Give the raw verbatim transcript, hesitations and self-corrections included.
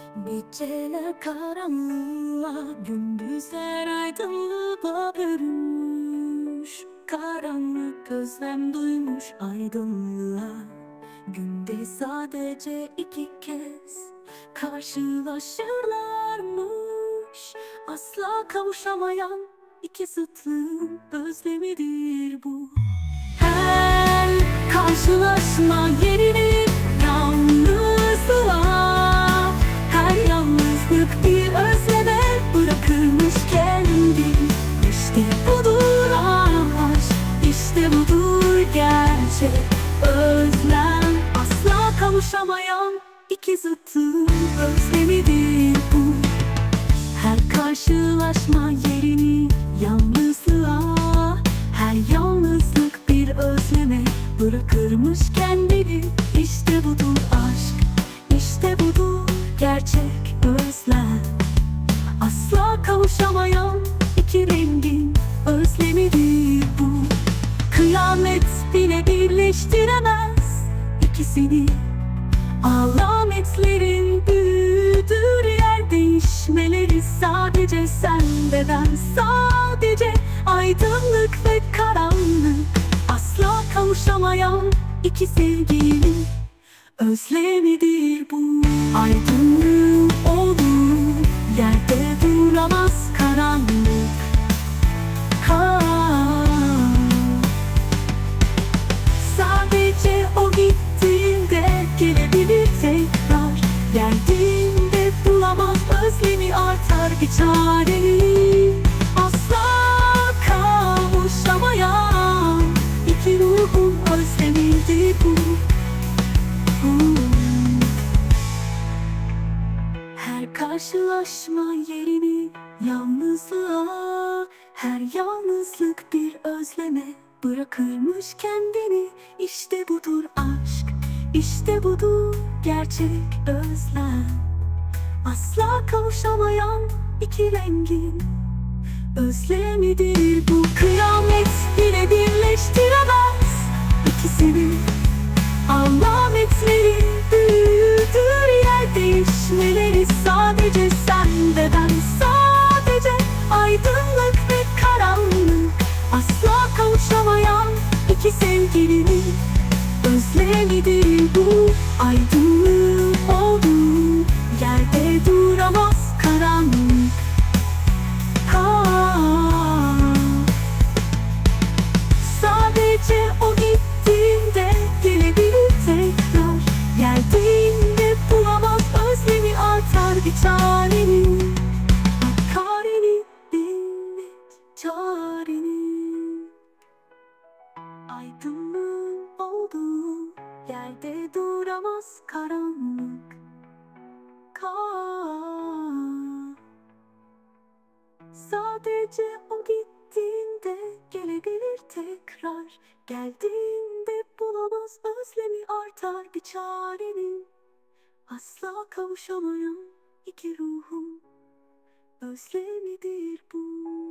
Geceler karanlığa, gündüzler aydınlığa bürünmüş. Karanlık özlem duymuş aydınlığa. Günde sadece iki kez karşılaşırlarmış. Asla kavuşamayan iki zıtlığın özlemidir bu. Her karşılaşma yerini yalnızlığa, her yalnızlık bir özleme bırakırmış kendi. İşte budur aşk, işte budur gerçek özlem. Asla kavuşamayan iki zıttın özlemidir bu. Her karşılaşma yerini yalnızlığa, her yalnızlık bir özleme bırakırmış kendini. İşte budur aşk, işte budur gerçek özlem. Asla kavuşamayan iki rengin özlemidir bu. Kıyamet bile birleştiremez ikisini. Alametlerin büyüdür yer değişmeleri, sadece sen ve ben, sadece aydınlık ve karanlık. Asla kavuşamayan iki sevginin özlemidir bu. Aydınlığın olduğu yerde duramaz karanlık. Ha. Sadece o gittiğinde gelebilir tekrar. Geldiğinde bulamaz özlemi, artar bir çareni. Asla kavuşamayan iki ruhun özlemidir bu. Her karşılaşma yerini yalnızlığa, her yalnızlık bir özleme bırakırmış kendini. İşte budur aşk, işte budur gerçek özlem. Asla kavuşamayan iki rengin özlemidir bu. Kıyamet bile birleştiremez ikisini. Alametleri büyüdür yer değişmeleri, sadece sen ve ben, sadece aydınlık ve karanlık. Asla kavuşamayan iki sevgilinin özlemidir bu. Aydınlığın olduğu yerde duramaz karanlık. Ha. Sadece o gittiğinde gelebilir tekrar. Geldiğinde bulamaz özlemi, artar bir çareni. Kareni bilmek çareni. Aydınlığın olduğu yerde duramaz karanlık. Kar. Sadece o gittiğinde gelebilir tekrar. Geldiğinde bulamaz özlemi, artar bir çareni. Asla kavuşamayan iki ruhun özlemidir bu.